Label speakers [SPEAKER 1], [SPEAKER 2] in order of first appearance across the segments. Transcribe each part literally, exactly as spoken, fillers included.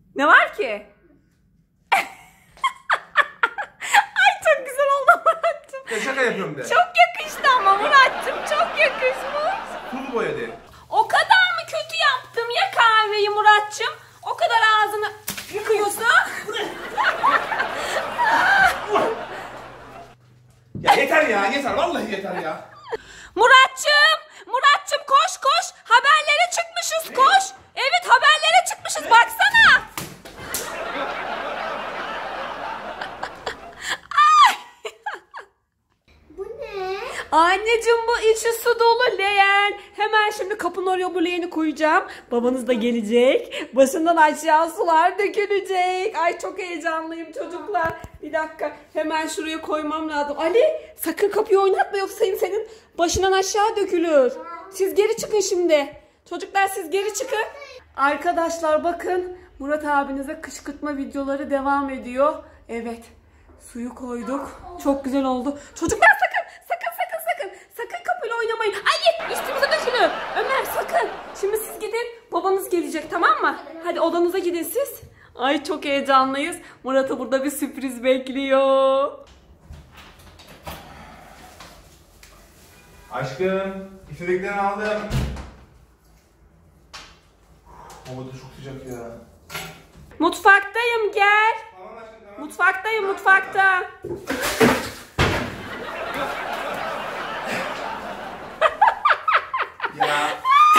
[SPEAKER 1] Ne var ki? Ay çok güzel oldu Murat'cığım.
[SPEAKER 2] Ya şaka yapıyorum de.
[SPEAKER 1] Çok yakıştı ama Murat'cığım, çok yakışmış.
[SPEAKER 2] Sulu boya de.
[SPEAKER 1] O kadar mı kötü yaptım ya kahveyi Murat'cığım? O kadar ağzını yıkıyorsun.
[SPEAKER 2] Ya yeter ya, yeter. Vallahi yeter ya.
[SPEAKER 1] Murat'cığım, Murat'cığım koş koş. Haberlere çıkmışız, koş. Evet, haberlere çıkmışız, baksana.
[SPEAKER 3] Bu ne?
[SPEAKER 1] Anneciğim bu içi su dolu leğen. Hemen şimdi kapının oraya bu leğeni koyacağım. Babanız da gelecek. Başından aşağı sular dökülecek. Ay çok heyecanlıyım çocuklar. Bir dakika, hemen şuraya koymam lazım. Ali sakın kapıyı oynatma, yoksa senin başından aşağı dökülür. Siz geri çıkın şimdi. Çocuklar siz geri çıkın. Arkadaşlar bakın, Murat abinize kışkırtma videoları devam ediyor. Evet, suyu koyduk. Çok güzel oldu. Çocuklar sakın sakın sakın sakın sakın kapıyla oynamayın. Ali üstümüze dökülür. Ömer sakın. Şimdi siz gidin, babanız gelecek, tamam mı? Hadi odanıza gidin siz. Ay çok heyecanlıyız. Murat'ı burada bir sürpriz bekliyor.
[SPEAKER 2] Aşkım, istediklerini aldım. Hava da çok sıcak ya.
[SPEAKER 1] Mutfaktayım, gel.
[SPEAKER 2] Tamam aşkım, tamam.
[SPEAKER 1] Mutfaktayım, mutfakta.
[SPEAKER 2] Ya.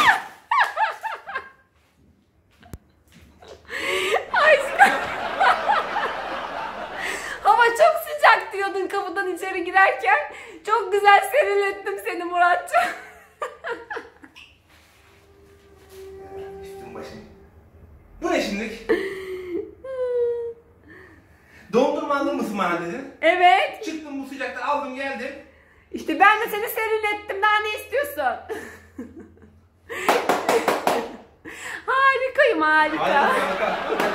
[SPEAKER 1] Aşkım. Hava çok sıcak diyordun kapıdan içeri girerken. Çok güzel serinlettim seni Murat'cığım.
[SPEAKER 2] Üstüm başım. Bu ne şimdilik? Dondurma aldın mısın bana dedin?
[SPEAKER 1] Evet.
[SPEAKER 2] Çıktım bu sıcakta, aldım geldim.
[SPEAKER 1] İşte ben de seni serinlettim. Daha ne istiyorsun? Harikayım, harika.
[SPEAKER 2] Hadi bakalım.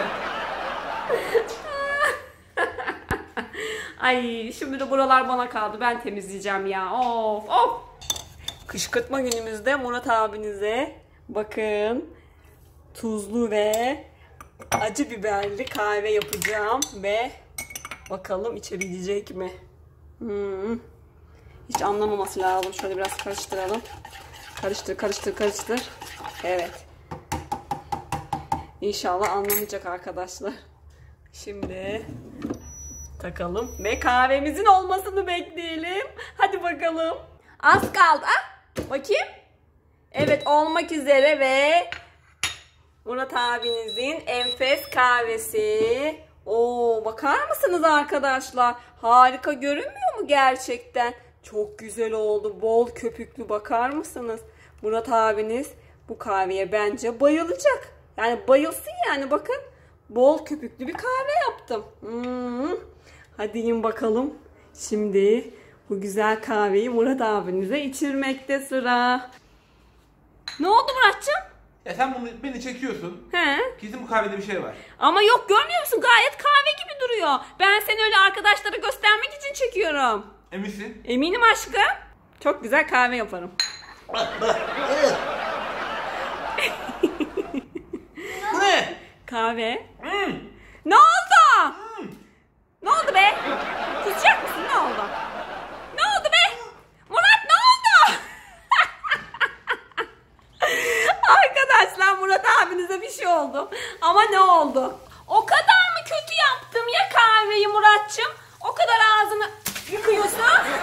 [SPEAKER 1] Ay şimdi de buralar bana kaldı. Ben temizleyeceğim ya. Of of. Kışkırtma günümüzde Murat abinize bakın tuzlu ve acı biberli kahve yapacağım ve bakalım içebilecek mi? Hmm. Hiç anlamaması lazım. Şöyle biraz karıştıralım. Karıştır, karıştır, karıştır. Evet. İnşallah anlamayacak arkadaşlar. Şimdi takalım ve kahvemizin olmasını bekleyelim. Hadi bakalım. Az kaldı. Ah, bakayım. Evet, olmak üzere ve Murat abinizin enfes kahvesi. Oo, bakar mısınız arkadaşlar? Harika görünmüyor mu gerçekten? Çok güzel oldu. Bol köpüklü, bakar mısınız? Murat abiniz bu kahveye bence bayılacak. Yani bayılsın yani, bakın. Bol köpüklü bir kahve yaptım. Hmm. Hadi yiyin bakalım. Şimdi bu güzel kahveyi Murat abinize içirmekte sıra. Ne oldu Murat'cığım?
[SPEAKER 2] Ya sen bunu, beni çekiyorsun.
[SPEAKER 1] He?
[SPEAKER 2] Kesin bu kahvede bir şey var.
[SPEAKER 1] Ama yok, görmüyor musun? Gayet kahve gibi duruyor. Ben seni öyle arkadaşlara göstermek için çekiyorum.
[SPEAKER 2] Eminsin?
[SPEAKER 1] Eminim aşkım. Çok güzel kahve yaparım.
[SPEAKER 2] Bu ne?
[SPEAKER 1] Kahve.
[SPEAKER 2] Hmm.
[SPEAKER 1] Ne oldu?
[SPEAKER 2] Hmm.
[SPEAKER 1] Ne oldu be? Kusacak mısın? Ne oldu? Ne oldu be? Murat ne oldu? Arkadaşlar Murat abinize bir şey oldu. Ama ne oldu? O kadar mı kötü yaptım ya kahveyi Murat'cığım? O kadar ağzını yıkıyorsun.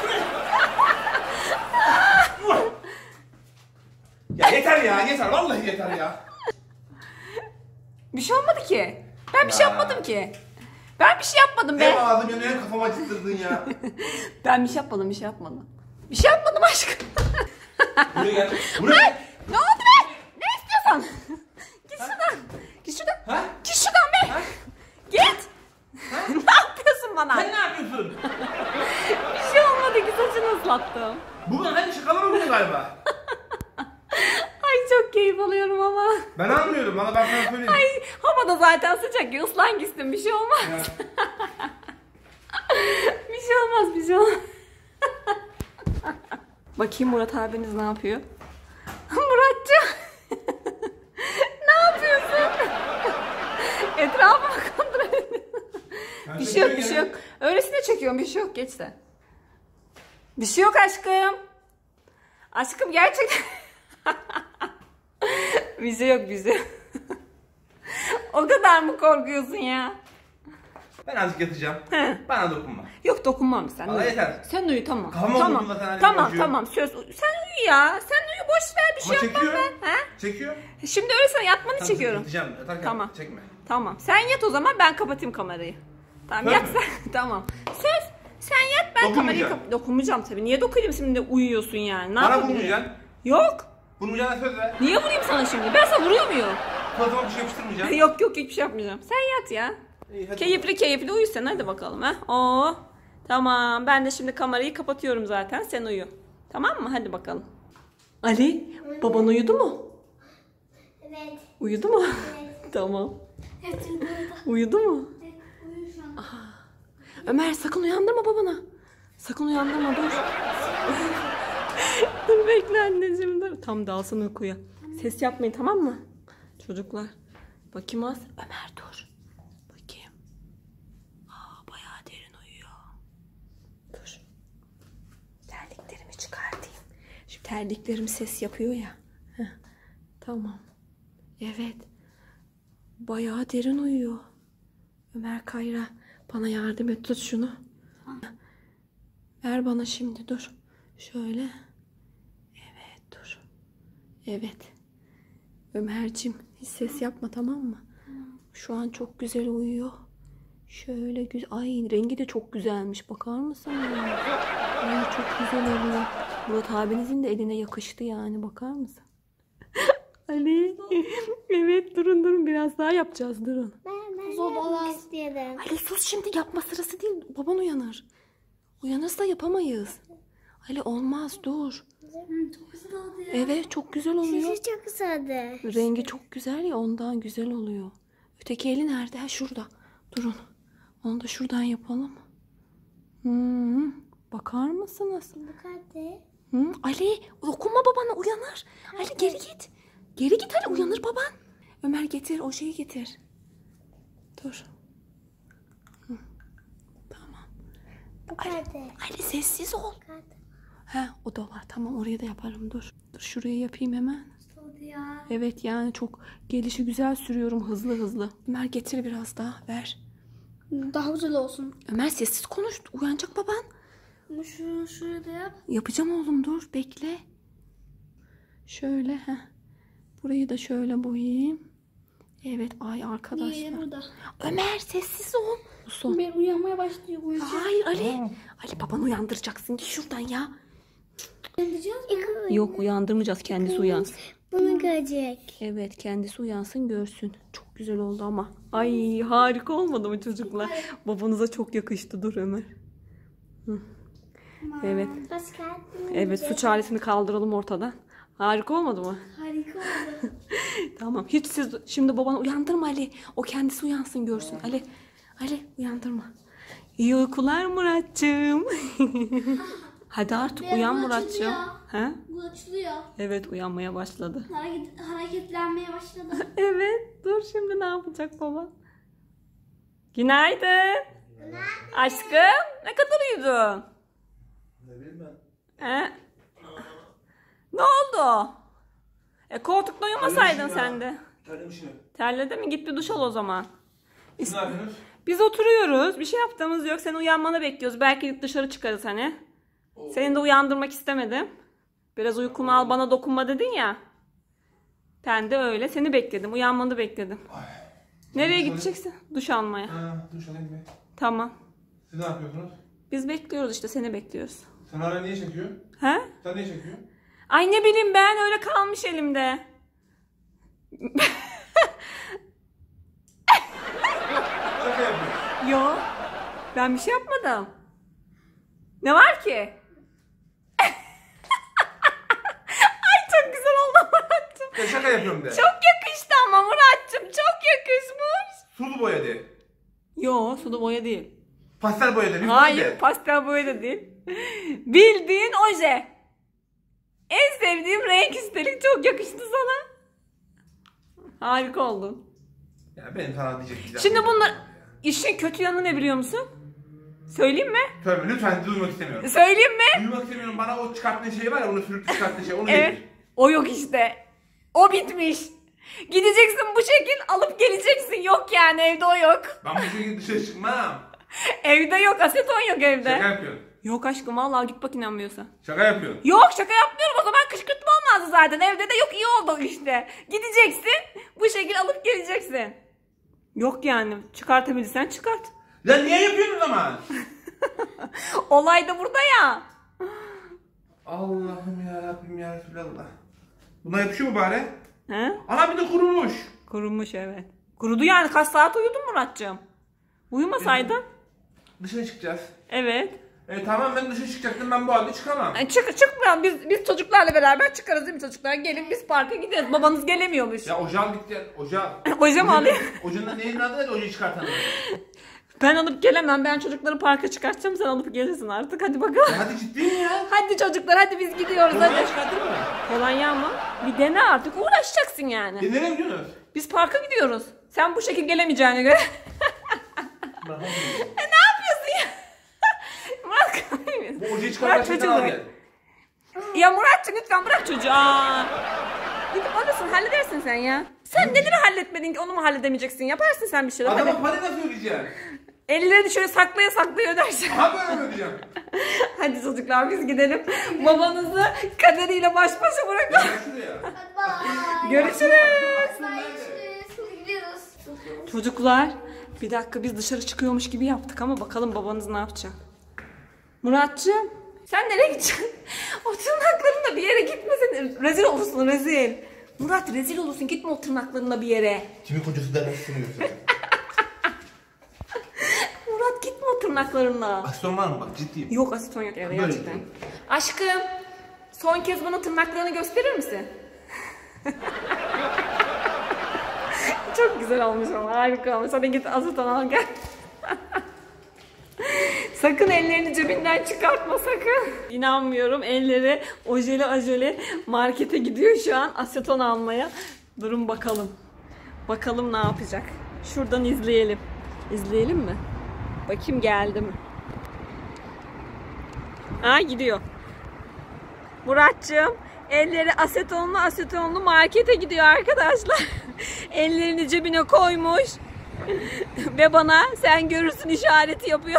[SPEAKER 2] Ya yeter ya, yeter. Vallahi yeter ya.
[SPEAKER 1] Bir şey olmadı ki. Ben bir şey
[SPEAKER 2] Ya.
[SPEAKER 1] yapmadım ki. Ben bir şey yapmadım be.
[SPEAKER 2] Hem ağzım yanıyor hem kafama acıttırdın ya.
[SPEAKER 1] Ben bir şey yapmadım, bir şey yapmadım. Bir şey yapmadım aşkım.
[SPEAKER 2] Buraya gel. Buraya gel.
[SPEAKER 1] Ne oldu be? Ne istiyorsun? Git şuradan. Git şuradan.
[SPEAKER 2] Ha?
[SPEAKER 1] Git şuradan be.
[SPEAKER 2] Ha?
[SPEAKER 1] Git. Ne yapıyorsun bana?
[SPEAKER 2] Sen ne yapıyorsun?
[SPEAKER 1] Bir şey olmadı ki, saçını ıslattım.
[SPEAKER 2] Bugün hadi şakalama bunu galiba.
[SPEAKER 1] Ay çok keyif alıyorum ama.
[SPEAKER 2] Ben anlıyorum. Bana ben sana söyleyeyim.
[SPEAKER 1] Ay havada zaten sıcak ya, ıslan gitsin, bir şey olmaz.
[SPEAKER 2] Ya.
[SPEAKER 1] Bir şey olmaz, bir şey olmaz. Bakayım Murat abiniz ne yapıyor? Muratcığım. Ne yapıyorsun? Etrafıma kontrol edin.
[SPEAKER 2] Ben
[SPEAKER 1] Bir şey yok, bir
[SPEAKER 2] çekiyorum
[SPEAKER 1] şey
[SPEAKER 2] ya.
[SPEAKER 1] yok. Öylesine çekiyorum, bir şey yok. Geç sen. Bir şey yok aşkım. Aşkım gerçekten. Bir şey yok, bir şey yok. O kadar mı korkuyorsun ya?
[SPEAKER 2] Ben azıcık yatacağım.
[SPEAKER 1] He.
[SPEAKER 2] Bana dokunma.
[SPEAKER 1] Yok dokunmam sen.
[SPEAKER 2] Vallahi
[SPEAKER 1] uyu.
[SPEAKER 2] yeter.
[SPEAKER 1] Sen uyu tamam.
[SPEAKER 2] Kafama
[SPEAKER 1] tamam.
[SPEAKER 2] vurdun zaten, hani
[SPEAKER 1] Tamam
[SPEAKER 2] acıyor.
[SPEAKER 1] tamam söz. Sen uyu ya. Sen uyu, boş ver, bir şey
[SPEAKER 2] Ama
[SPEAKER 1] yapmam
[SPEAKER 2] çekiyor.
[SPEAKER 1] ben. Ha?
[SPEAKER 2] Çekiyor.
[SPEAKER 1] Şimdi öylesine yatmanı
[SPEAKER 2] Tamam,
[SPEAKER 1] çekiyorum.
[SPEAKER 2] Yatacağım. Yatarken
[SPEAKER 1] Tamam.
[SPEAKER 2] çekme.
[SPEAKER 1] Tamam. Sen yat o zaman, ben kapatayım kamerayı. Tamam
[SPEAKER 2] Söz
[SPEAKER 1] yat
[SPEAKER 2] mü?
[SPEAKER 1] sen. Tamam. Söz. Sen yat, ben kamerayı
[SPEAKER 2] Dokunmayacağım.
[SPEAKER 1] kap... Dokunmayacağım tabii. Niye dokunayım şimdi, uyuyorsun yani? Ne
[SPEAKER 2] Bana
[SPEAKER 1] yapabilirim?
[SPEAKER 2] vurmayacaksın.
[SPEAKER 1] Yok.
[SPEAKER 2] Vurmayacağına söz ver.
[SPEAKER 1] Niye vurayım sana şimdi? Ben sana vuruyor muyum?
[SPEAKER 2] Kulatıma bir şey yapıştırmayacaksın.
[SPEAKER 1] Yok yok, hiçbir şey yapmayacağım. Sen yat ya.
[SPEAKER 2] İyi, hadi.
[SPEAKER 1] Keyifli keyifli uyu sen, hadi bakalım ha. Oo. Tamam, ben de şimdi kamerayı kapatıyorum zaten, sen uyu. Tamam mı? Hadi bakalım. Ali, baban uyudu mu?
[SPEAKER 3] Evet.
[SPEAKER 1] Uyudu mu?
[SPEAKER 3] Evet.
[SPEAKER 1] Tamam.
[SPEAKER 3] Evet. Burada.
[SPEAKER 1] Uyudu mu?
[SPEAKER 3] Evet. Uyuyor şu an.
[SPEAKER 1] Ömer sakın uyandırma babanı. Sakın uyandırma, dur. Dur bekle anneciğim, dur. Tam dalsın uykuya. Ses yapmayın, tamam mı? Çocuklar. Bakayım az. Ömer dur. Bakayım. Aa, bayağı derin uyuyor. Dur. Terliklerimi çıkartayım. Şu terliklerim ses yapıyor ya. Heh. Tamam. Evet. Bayağı derin uyuyor. Ömer Kayra, bana yardım et, tut şunu. Ver bana şimdi, dur. Şöyle. Evet dur. Evet. Ömerciğim hiç ses yapma, tamam mı? Şu an çok güzel uyuyor. Şöyle güzel. Ay rengi de çok güzelmiş. Bakar mısın? Ay çok güzel oluyor. Murat abinizin de eline yakıştı yani. Bakar mısın? Ali. Evet durun durun, biraz daha yapacağız, durun.
[SPEAKER 3] Ben, ben yapmak istedim.
[SPEAKER 1] Ali sus, şimdi yapma sırası değil. Baban uyanır. Uyanırsa yapamayız. Ali olmaz, dur.
[SPEAKER 3] Çok güzel oldu ya.
[SPEAKER 1] Evet çok güzel oluyor.
[SPEAKER 3] Sesi çok güzeldi.
[SPEAKER 1] Rengi çok güzel ya, ondan güzel oluyor. Öteki eli nerede? Ha şurada. Durun. Onu da şuradan yapalım. Hmm. Bakar mısınız?
[SPEAKER 3] Bu kadar.
[SPEAKER 1] Hmm. Ali dokunma babana, uyanır. Ali geri git. Geri git Ali, uyanır baban. Ömer getir o şeyi, getir. Dur. Hı. Tamam.
[SPEAKER 3] Bu
[SPEAKER 1] Ali,
[SPEAKER 3] kadar.
[SPEAKER 1] Ali sessiz ol.
[SPEAKER 3] Bu kadar.
[SPEAKER 1] Ha o da var, tamam oraya da yaparım, dur. Dur şuraya yapayım hemen.
[SPEAKER 3] Nasıl oldu ya?
[SPEAKER 1] Evet yani çok gelişi güzel sürüyorum, hızlı hızlı. Ömer getir biraz daha, ver.
[SPEAKER 3] Daha güzel olsun.
[SPEAKER 1] Ömer sessiz konuş, uyanacak baban.
[SPEAKER 3] Ama şunu şurada yap.
[SPEAKER 1] Yapacağım oğlum, dur bekle. Şöyle heh. Burayı da şöyle boyayayım. Evet ay arkadaşlar.
[SPEAKER 3] Niye burada?
[SPEAKER 1] Ömer sessiz ol. Son.
[SPEAKER 3] Ben uyanmaya başlıyor. Uyuyacak.
[SPEAKER 1] Hayır Ali. Ali babanı uyandıracaksın, git şuradan ya.
[SPEAKER 3] Uyanacağız mı?
[SPEAKER 1] Yok uyandırmayacağız, kendisi uyansın.
[SPEAKER 3] Bunu görecek.
[SPEAKER 1] Evet kendisi uyansın görsün. Çok güzel oldu ama. Ay harika olmadı mı çocuklar? Babanıza çok yakıştı, dur Ömer. Hı. Evet.
[SPEAKER 3] Başka?
[SPEAKER 1] Evet suç aletini kaldıralım ortadan. Harika olmadı mı?
[SPEAKER 3] Harika oldu.
[SPEAKER 1] Tamam. Hiç siz şimdi babanı uyandırma Ali. O kendisi uyansın görsün. Ali. Ali uyandırma. İyi uykular Muratcığım. Hadi artık
[SPEAKER 3] Ben
[SPEAKER 1] uyan
[SPEAKER 3] bu
[SPEAKER 1] Muratcığım.
[SPEAKER 3] açılıyor.
[SPEAKER 1] Ha?
[SPEAKER 3] Bu açılıyor.
[SPEAKER 1] Evet uyanmaya başladı.
[SPEAKER 3] Hareket, hareketlenmeye başladı.
[SPEAKER 1] Evet. Dur şimdi ne yapacak baba? Günaydın. Aşkım ne kadar uyudun?
[SPEAKER 2] Ne bileyim ben.
[SPEAKER 1] He? Ne oldu? E koltukta uyumasaydın
[SPEAKER 2] Terlemişim
[SPEAKER 1] sen
[SPEAKER 2] ya.
[SPEAKER 1] de.
[SPEAKER 2] Terlemişim.
[SPEAKER 1] Terledin mi? Git bir duş al o zaman.
[SPEAKER 2] Siz ne yapıyorsunuz?
[SPEAKER 1] Biz oturuyoruz. Bir şey yaptığımız yok. Senin uyanmanı bekliyoruz. Belki dışarı çıkarız hani. Seni de uyandırmak istemedim. Biraz uykumu al, bana dokunma dedin ya. Ben de öyle. Seni bekledim. Uyanmanı bekledim. Nereye
[SPEAKER 2] Duş
[SPEAKER 1] gideceksin? Duş almaya.
[SPEAKER 2] Ha, duş alayım bir.
[SPEAKER 1] Tamam.
[SPEAKER 2] Siz ne yapıyorsunuz?
[SPEAKER 1] Biz bekliyoruz işte. Seni bekliyoruz.
[SPEAKER 2] Sen hala niye çekiyor?
[SPEAKER 1] He?
[SPEAKER 2] Sen niye çekiyorsun?
[SPEAKER 1] Ay ne bileyim ben. Öyle kalmış elimde.
[SPEAKER 2] Şaka yapıyorsun.
[SPEAKER 1] Yo. Ben bir şey yapmadım. Ne var ki? Ay çok güzel oldu Murat'cığım.
[SPEAKER 2] Ya şaka yapıyorum de.
[SPEAKER 1] Çok yakıştı ama Murat'cığım. Çok yakışmış.
[SPEAKER 2] Sulu boya de.
[SPEAKER 1] Yo sulu boya değil.
[SPEAKER 2] Pastel boya de. bir
[SPEAKER 1] Hayır
[SPEAKER 2] boya de.
[SPEAKER 1] pastel boya da değil. Bildiğin oje. En sevdiğim renk, üstelik çok yakıştı sana. Harika oldun.
[SPEAKER 2] Ya benim sana diyecek bir
[SPEAKER 1] Şimdi
[SPEAKER 2] lafım
[SPEAKER 1] bunlar
[SPEAKER 2] yok ya.
[SPEAKER 1] işin kötü yanı ne biliyor musun? Söyleyeyim mi?
[SPEAKER 2] Tövbe lütfen duymak istemiyorum.
[SPEAKER 1] Söyleyeyim mi?
[SPEAKER 2] Duymak istemiyorum. Bana o çıkarttığın şey var ya, onu sürüp çıkarttığın şey, onu
[SPEAKER 1] Evet.
[SPEAKER 2] getir.
[SPEAKER 1] O yok işte. O bitmiş. Gideceksin bu şekil alıp geleceksin. Yok yani evde o yok.
[SPEAKER 2] Ben bu şekilde dışarı çıkmam.
[SPEAKER 1] Evde yok. Aseton yok evde.
[SPEAKER 2] Şaka yapıyorsun.
[SPEAKER 1] Yok aşkım vallahi git bak inanmıyorsan.
[SPEAKER 2] Şaka yapıyorsun.
[SPEAKER 1] Yok şaka yapmıyorum, o zaman kışkırtma olmazdı zaten. Evde de yok, iyi oldu işte. Gideceksin bu şekil alıp geleceksin. Yok yani, çıkartabilirsen çıkart.
[SPEAKER 2] Ya niye yapıyorsun o zaman?
[SPEAKER 1] Olay da burada ya.
[SPEAKER 2] Allah'ım ya Rabbim ya Resulallah. Buna yapışıyor mu bari?
[SPEAKER 1] He?
[SPEAKER 2] Ana bir de kurumuş.
[SPEAKER 1] Kurumuş evet. Kurudu yani, kaç saat uyudun Muratcığım? Uyumasaydın.
[SPEAKER 2] Dışarı çıkacağız.
[SPEAKER 1] Evet.
[SPEAKER 2] E tamam, ben dışarı çıkacaktım, ben bu halde çıkamam.
[SPEAKER 1] Yani çık çıkmayalım, biz biz çocuklarla beraber çıkarız değil mi çocuklar? Gelin biz parka gideriz. Babanız gelemiyormuş.
[SPEAKER 2] Ya ocağı gitti, ocağı.
[SPEAKER 1] Ocağı mı alayım?
[SPEAKER 2] Ocağın neyin adı neydi, ocağı çıkartan?
[SPEAKER 1] Ben alıp gelemem. Ben çocukları parka çıkartacağım. Sen alıp gelirsin artık. Hadi bakalım.
[SPEAKER 2] Hadi ciddi mi ya?
[SPEAKER 1] Hadi çocuklar, hadi biz gidiyoruz
[SPEAKER 2] Ocağı
[SPEAKER 1] hadi.
[SPEAKER 2] çıkartır mı?
[SPEAKER 1] Kolonya mı? Bir dene artık. Uğraşacaksın yani.
[SPEAKER 2] E nereye gidiyorsunuz?
[SPEAKER 1] Biz parka gidiyoruz. Sen bu şekil gelemeyeceğine göre. e ne yapıyorsun ya? Murat kahvemiz.
[SPEAKER 2] Bu ocağı
[SPEAKER 1] Murat
[SPEAKER 2] çıkartan
[SPEAKER 1] çocuğu
[SPEAKER 2] al
[SPEAKER 1] bırak.
[SPEAKER 2] gel.
[SPEAKER 1] Ya Muratcığım lütfen bırak çocuğu. Aa. Gidip alırsın, halledersin sen ya. Sen nedir halletmedin ki, onu mu halledemeyeceksin? Yaparsın sen bir şeyler. Hadi.
[SPEAKER 2] Adama para nasıl ödeyeceksin?
[SPEAKER 1] Ellerini şöyle saklaya saklaya ödersin.
[SPEAKER 2] Ha böyle mi ödeyeceğim?
[SPEAKER 1] Hadi çocuklar biz gidelim. Babanızı kaderiyle baş başa bırakalım.
[SPEAKER 2] Gel şuraya.
[SPEAKER 3] Hadi bye.
[SPEAKER 1] Görüşürüz.
[SPEAKER 3] Bye, görüşürüz. Hadi gidiyoruz.
[SPEAKER 1] Çocuklar bir dakika, biz dışarı çıkıyormuş gibi yaptık ama bakalım babanız ne yapacak. Muratcığım sen nereye gideceksin? O tırnaklarınla bir yere gitmesin. Rezil olursun, rezil. Murat rezil olursun, gitme o tırnaklarınla bir yere.
[SPEAKER 2] Kimin kocası demezsin yoksa?
[SPEAKER 1] Murat gitme o tırnaklarınla.
[SPEAKER 2] Aston var mı bak, ciddiyim.
[SPEAKER 1] Yok aseton yok evde
[SPEAKER 2] Böyle
[SPEAKER 1] gerçekten.
[SPEAKER 2] yapıyorum.
[SPEAKER 1] Aşkım son kez bana tırnaklarını gösterir misin? Çok güzel olmuş ama, harika olmuş. Hadi git aseton al gel. Sakın ellerini cebinden çıkartma sakın. İnanmıyorum, elleri ojeli ajeli markete gidiyor şu an aseton almaya. Durun bakalım. Bakalım ne yapacak. Şuradan izleyelim. İzleyelim mi? Bakayım geldi mi? Ha gidiyor. Muratcığım elleri asetonlu asetonlu markete gidiyor arkadaşlar. Ellerini cebine koymuş. Ve bana sen görürsün işareti yapıyor.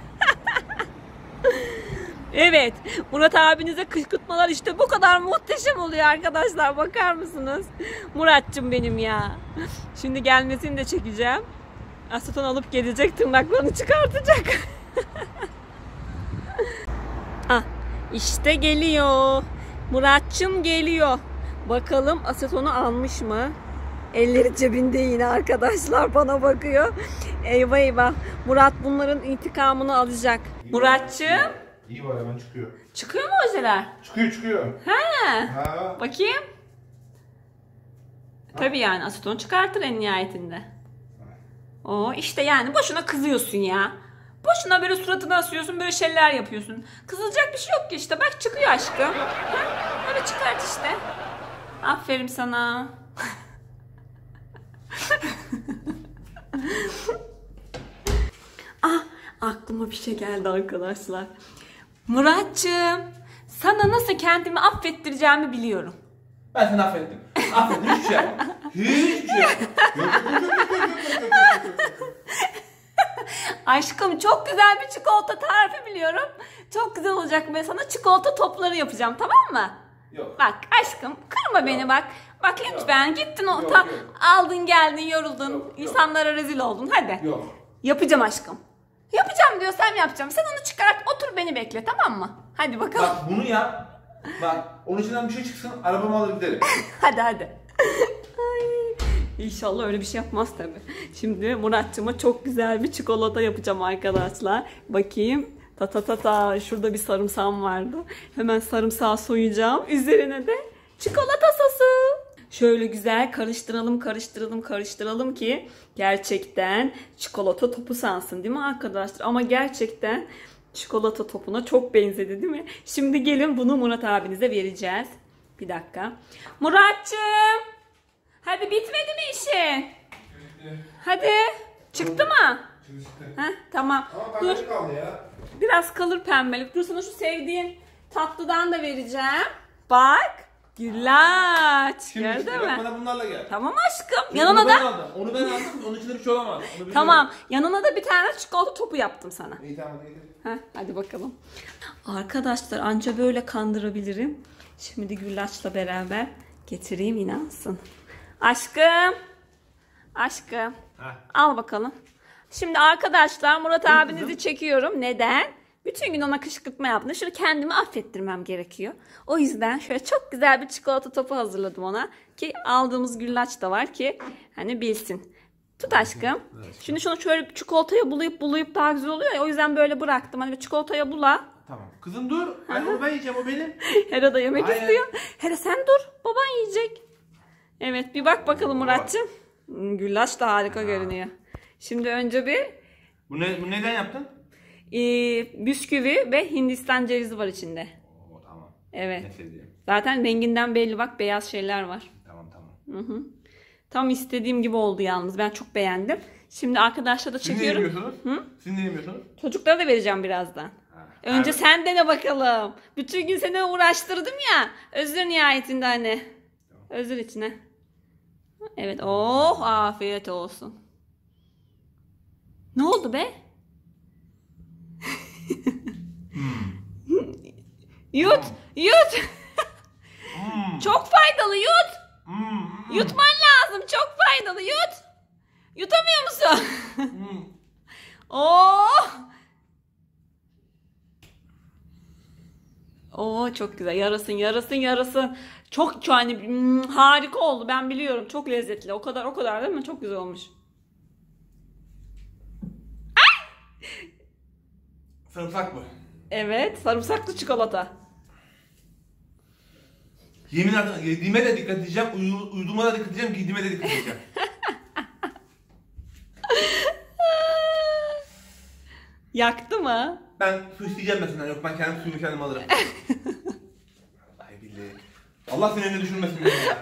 [SPEAKER 1] Evet, Murat abinize kışkırtmalar işte bu kadar muhteşem oluyor arkadaşlar, bakar mısınız? Muratcığım benim ya. Şimdi gelmesini de çekeceğim. Aseton alıp gelecek, tırnaklarını çıkartacak. Ah, işte geliyor. Muratcığım geliyor. Bakalım asetonu almış mı? Elleri cebinde yine arkadaşlar, bana bakıyor. Eyvah eyvah. Murat bunların intikamını alacak. Muratcığım.
[SPEAKER 2] İyi var, hemen çıkıyor.
[SPEAKER 1] Çıkıyor mu ojeler?
[SPEAKER 2] Çıkıyor çıkıyor.
[SPEAKER 1] Ha.
[SPEAKER 2] Ha.
[SPEAKER 1] Bakayım. Tabii yani aseton çıkartır en nihayetinde. O işte yani boşuna kızıyorsun ya. Boşuna böyle suratını asıyorsun, böyle şeyler yapıyorsun. Kızılacak bir şey yok ki işte. Bak çıkıyor aşkım. Ha? Öyle çıkart işte. Aferin sana. Ah, aklıma bir şey geldi arkadaşlar. Muratcığım, sana nasıl kendimi affettireceğimi biliyorum.
[SPEAKER 2] Ben seni affettim. Affettim, hiçbir şey yapmam. Hiçbir şey yapmam. Yok, yok, yok, yok, yok, yok, yok, yok, yok.
[SPEAKER 1] Aşkım çok güzel bir çikolata tarifi biliyorum. Çok güzel olacak ve sana çikolata topları yapacağım, tamam mı?
[SPEAKER 2] Yok.
[SPEAKER 1] Bak aşkım kırma beni bak. Bak lütfen gittin o
[SPEAKER 2] Yok,
[SPEAKER 1] ta-
[SPEAKER 2] yok.
[SPEAKER 1] aldın geldin yoruldun.
[SPEAKER 2] Yok, yok.
[SPEAKER 1] İnsanlara rezil oldun, hadi.
[SPEAKER 2] Yok.
[SPEAKER 1] Yapacağım aşkım. Yapacağım diyorsam yapacağım. Sen onu çıkart, otur beni bekle, tamam mı? Hadi bakalım.
[SPEAKER 2] Bak bunu yap. Bak onun içinden bir şey çıksın, arabamı alır giderim.
[SPEAKER 1] Hadi hadi. Ay, İnşallah öyle bir şey yapmaz tabii. Şimdi Muratcığıma çok güzel bir çikolata yapacağım arkadaşlar. Bakayım. Ta ta ta ta. Şurada bir sarımsağım vardı. Hemen sarımsağı soyacağım. Üzerine de çikolata sosu. Şöyle güzel karıştıralım, karıştıralım, karıştıralım ki gerçekten çikolata topu sansın değil mi arkadaşlar? Ama gerçekten çikolata topuna çok benzedi değil mi? Şimdi gelin bunu Murat abinize vereceğiz. Bir dakika. Muratcığım! Hadi bitmedi mi işin?
[SPEAKER 2] Çıktı.
[SPEAKER 1] Hadi. Çıktı mı?
[SPEAKER 2] Çıktı çıktı.
[SPEAKER 1] Heh, tamam.
[SPEAKER 2] Ama
[SPEAKER 1] Dur.
[SPEAKER 2] pembeli kaldı ya.
[SPEAKER 1] Biraz kalır pembelik. Dur sana şu sevdiğin tatlıdan da vereceğim. Bak. Güllaç.
[SPEAKER 2] Şimdi
[SPEAKER 1] Gördün
[SPEAKER 2] çıktı.
[SPEAKER 1] mü?
[SPEAKER 2] Bak bana bunlarla gel.
[SPEAKER 1] Tamım aşkım.
[SPEAKER 2] Onu
[SPEAKER 1] Yanına
[SPEAKER 2] ben
[SPEAKER 1] da.
[SPEAKER 2] aldım. Onu ben aldım. Onun içinde bir şey olamaz. Onu biliyorum.
[SPEAKER 1] Tamam. Yanına da bir tane çikolata topu yaptım sana.
[SPEAKER 2] İyi tamam hadi getir.
[SPEAKER 1] Heh, hadi bakalım. Arkadaşlar anca böyle kandırabilirim. Şimdi Güllaç'la beraber getireyim inansın. Aşkım. Aşkım.
[SPEAKER 2] Heh.
[SPEAKER 1] Al bakalım. Şimdi arkadaşlar Murat
[SPEAKER 2] Dur
[SPEAKER 1] abinizi
[SPEAKER 2] kızım.
[SPEAKER 1] çekiyorum. Neden? Bütün gün ona kışkırtma yaptım. Şunu kendimi affettirmem gerekiyor. O yüzden şöyle çok güzel bir çikolata topu hazırladım ona. Ki aldığımız Güllaç da var ki hani bilsin. Tut aşkım. Şimdi şunu şöyle çikolataya bulayıp bulayıp daha güzel oluyor ya. O yüzden böyle bıraktım. Hani bir çikolataya bula.
[SPEAKER 2] Tamam. Kızım dur. Hayır onu ben yiyeceğim o benim.
[SPEAKER 1] Hera da yemek
[SPEAKER 2] Hayır.
[SPEAKER 1] istiyor. Hera sen dur. Baban yiyecek. Evet bir bak bakalım Muratcığım. Hmm, Güllaç da harika görünüyor. Şimdi önce bir
[SPEAKER 2] Bu ne bu neden yaptın?
[SPEAKER 1] e, bisküvi ve Hindistan cevizi var içinde.
[SPEAKER 2] Oo tamam.
[SPEAKER 1] Evet.
[SPEAKER 2] Ne sevdiğim.
[SPEAKER 1] Zaten renginden belli bak beyaz şeyler var.
[SPEAKER 2] Tamam tamam.
[SPEAKER 1] Hı hı. Tam istediğim gibi oldu yalnız. Ben çok beğendim. Şimdi arkadaşlar da
[SPEAKER 2] Siz ne
[SPEAKER 1] çekiyorum.
[SPEAKER 2] yemiyorsunuz?
[SPEAKER 1] Hı?
[SPEAKER 2] Siz ne yemiyorsunuz?
[SPEAKER 1] Çocuklara da vereceğim birazdan.
[SPEAKER 2] Ha.
[SPEAKER 1] Önce
[SPEAKER 2] Evet.
[SPEAKER 1] sen dene bakalım. Bütün gün seni uğraştırdım ya. Özür nihayetinde hani. Özür içine. Evet. Oh afiyet olsun. Ne oldu be? Yut. Yut.
[SPEAKER 2] Hmm.
[SPEAKER 1] Çok faydalı yut.
[SPEAKER 2] Hmm. Hmm.
[SPEAKER 1] Yutman lazım. Çok faydalı yut. Yutamıyor musun?
[SPEAKER 2] Hmm.
[SPEAKER 1] Oh. Oo çok güzel. Yarasın, yarasın, yarasın. Çok yani hmm, harika oldu. Ben biliyorum. Çok lezzetli. O kadar o kadar değil mi? Çok güzel olmuş.
[SPEAKER 2] Sarımsak mı?
[SPEAKER 1] Evet, sarımsaklı çikolata.
[SPEAKER 2] Yemin ederim yediğime de dikkat edeceğim, uyu, uyuduğuma da dikkat edeceğim, giydiğime de dikkat edeceğim.
[SPEAKER 1] Yaktı mı?
[SPEAKER 2] Ben su isteyeceğim mesela, yok ben kendim suyunu kendim alırım. Vallahi billahi. Allah seni önüne düşürmesin beni ya.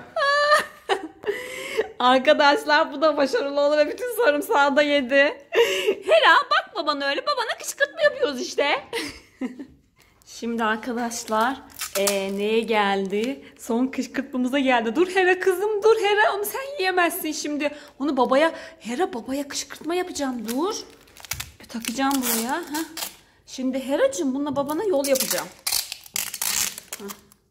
[SPEAKER 1] Arkadaşlar bu da başarılı oldu ve bütün sarımsağı da yedi. Hera bakma bana öyle. Babana kışkırtma yapıyoruz işte. Şimdi arkadaşlar ee, neye geldi? Son kışkırtmamıza geldi. Dur Hera kızım dur Hera onu sen yiyemezsin şimdi. Onu babaya Hera babaya kışkırtma yapacağım dur. Bir takacağım buraya. Heh. Şimdi Heracığım bununla babana yol yapacağım. Heh.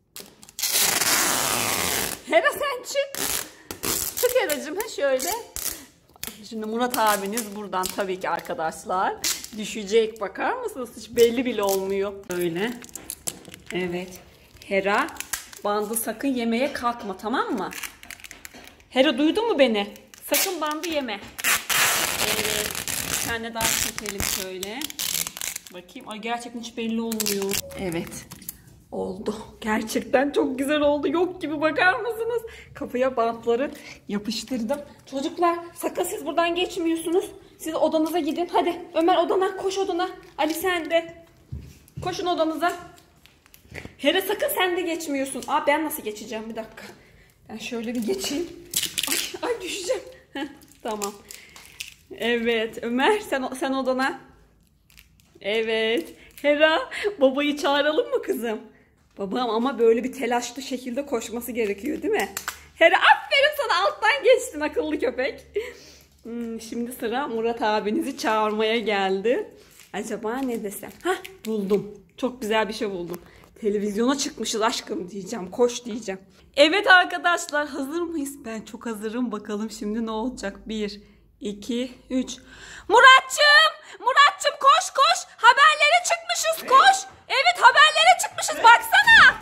[SPEAKER 1] Hera sen çık. Çık Heracığım ha şöyle. Şimdi Murat abiniz buradan tabii ki arkadaşlar düşecek. Bakar mısınız? Hiç belli bile olmuyor. Öyle. Evet. Hera bandı sakın yemeye kalkma tamam mı? Hera duydun mu beni? Sakın bandı yeme. Evet. Bir tane daha çekelim şöyle. Bakayım. Ay gerçekten hiç belli olmuyor. Evet. Oldu. Gerçekten çok güzel oldu. Yok gibi bakar mısınız? Kafaya bantları yapıştırdım. Çocuklar sakın siz buradan geçmiyorsunuz. Siz odanıza gidin. Hadi Ömer odana koş odana. Ali sen de. Koşun odanıza. Hera sakın sen de geçmiyorsun. Aa ben nasıl geçeceğim bir dakika. Ben şöyle bir geçeyim. Ay, ay düşeceğim. Heh, tamam. Evet Ömer sen sen odana. Evet. Hera babayı çağıralım mı kızım? Babam ama böyle bir telaşlı şekilde koşması gerekiyor değil mi? Hera aferin sana alttan geçtin akıllı köpek. Hmm, şimdi sıra Murat abinizi çağırmaya geldi. Acaba ne desem? Hah buldum. Çok güzel bir şey buldum. Televizyona çıkmışız aşkım diyeceğim. Koş diyeceğim. Evet arkadaşlar hazır mıyız? Ben çok hazırım. Bakalım şimdi ne olacak? Bir, iki, üç. Muratçım! Muratçım koş koş. Haberlere çıkmışız koş. Evet haberlere çıkmışız baksana.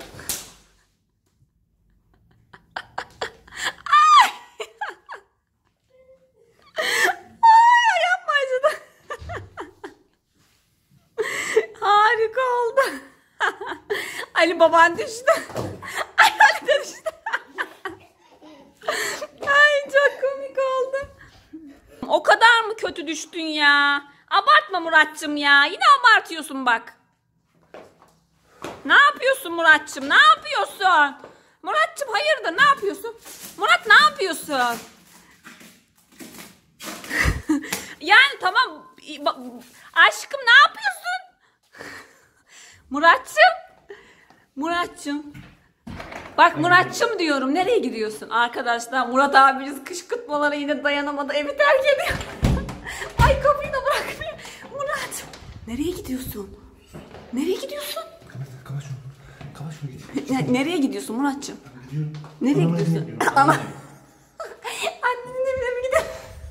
[SPEAKER 1] Ay. Ay yapma acıdı. Harika oldu. Ali baban düştü. Ay Ali de düştü. Ay çok komik oldu. O kadar mı kötü düştün ya? Abartma Muratçım ya. Yine abartıyorsun bak. Ne yapıyorsun Muratçım? Ne yapıyorsun? Muratçım hayırdır ne yapıyorsun? Murat ne yapıyorsun? Aşkım ne yapıyorsun? Muratçım. Muratçım. Bak Muratçım diyorum. Nereye gidiyorsun? Arkadaşlar Murat abiniz kışkırtmalara yine dayanamadı. Evi terk ediyor. Ay kapıyı da bırakmıyor. Murat. Nereye gidiyorsun? Nereye gidiyorsun?
[SPEAKER 2] Kapat, kapat şunu. Kapat şunu git.
[SPEAKER 1] Ne- nereye gidiyorsun Muratçım?
[SPEAKER 2] Gidiyorum.
[SPEAKER 1] Nereye
[SPEAKER 2] Anamın evine
[SPEAKER 1] gidiyorsun?
[SPEAKER 2] gidiyorum.
[SPEAKER 1] Ana. Annenin evine mi gidiyorsun?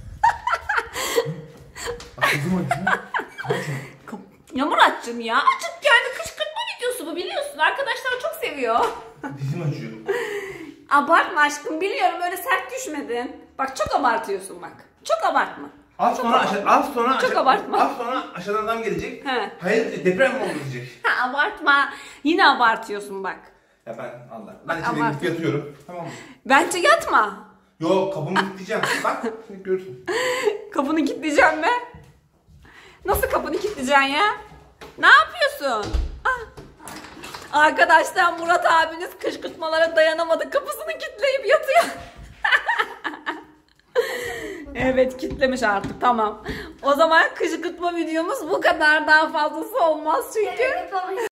[SPEAKER 2] Bak kızım acıyor. Kapat şunu.
[SPEAKER 1] Ya Muratçım ya. Açık yani kışkırtma videosu bu biliyorsun. Arkadaşlar çok seviyor.
[SPEAKER 2] Dizim acıyor.
[SPEAKER 1] Abartma aşkım biliyorum öyle sert düşmedin. Bak çok abartıyorsun bak. Çok abartma.
[SPEAKER 2] Az sonra aşağı, az sonra
[SPEAKER 1] Çok
[SPEAKER 2] aşağı,
[SPEAKER 1] abartma.
[SPEAKER 2] Az sonra aşağıdan adam gelecek.
[SPEAKER 1] He.
[SPEAKER 2] Hayır deprem mi oldu diyecek.
[SPEAKER 1] Ha, abartma. Yine abartıyorsun bak.
[SPEAKER 2] Ya ben Allah. Ben
[SPEAKER 1] Bak,
[SPEAKER 2] içeri
[SPEAKER 1] abart.
[SPEAKER 2] gidip yatıyorum. Tamam mı?
[SPEAKER 1] Bence yatma.
[SPEAKER 2] Yok kapımı kilitleyeceğim. Bak şimdi görürsün.
[SPEAKER 1] Kapını kilitleyeceğim be. Nasıl kapını kilitleyeceksin ya? Ne yapıyorsun? Ah. Arkadaşlar Murat abiniz kışkırtmalara dayanamadı. Kapısını kilitleyip yatıyor. Evet kilitlemiş artık tamam. O zaman kışkırtma videomuz bu kadar, daha fazlası olmaz çünkü.
[SPEAKER 3] Evet, yapamayız.